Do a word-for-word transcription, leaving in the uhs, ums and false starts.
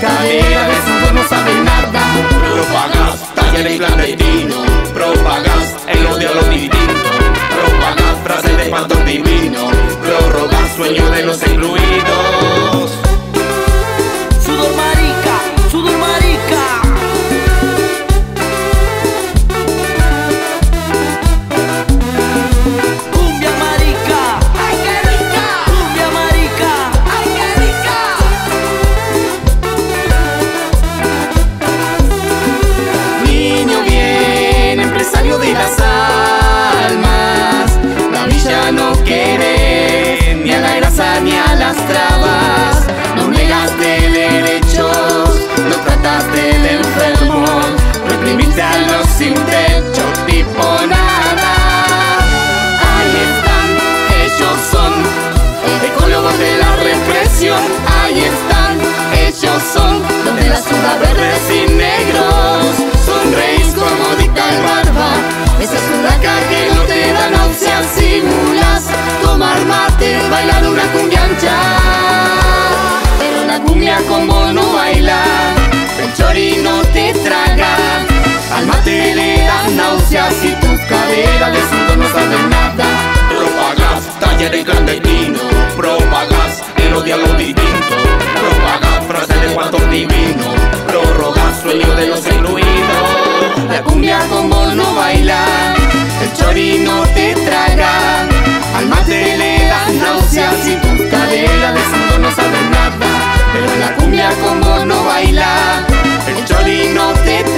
cadera de sudor no saben nada. Propagas taller en clandestino, propagas el odio a lo distinto, propagas frases de espantos divinos, prorrogas sueños de los excluidos. Sudor marica, sudor marica. Cumbia marica, ay qué rica. Cumbia marica, ay qué rica. Niño bien, empresario de las almas, la villa no quiere ni a la grasa ni a las trabas. No negas de derechos, no trataste de enfermos, reprimiste a los sin techo, tipo nada. Ahí están, ellos son ecólogos de la represión. Ahí están, ellos son los de la ciudad verdes y negros. Sonreís como dicta el barba, esa es una que no te da náuseas. Simulas tomar mate, bailar una cumbia ancha, pero la cumbia con vos no baila. El chori no te traga, al mate le dan náuseas y tus caderas de sudor no saben nada. Propagas taller en clandestino, propagas el odio a lo distinto, propagas frases de espantos divinos, prorrogas sueños de los excluidos. La cumbia con vos no baila, el chori no te traga, al mate le dan náuseas y tus caderas de sudor no saben nada. Pero la cumbia con vos no baila, el chori no te traga.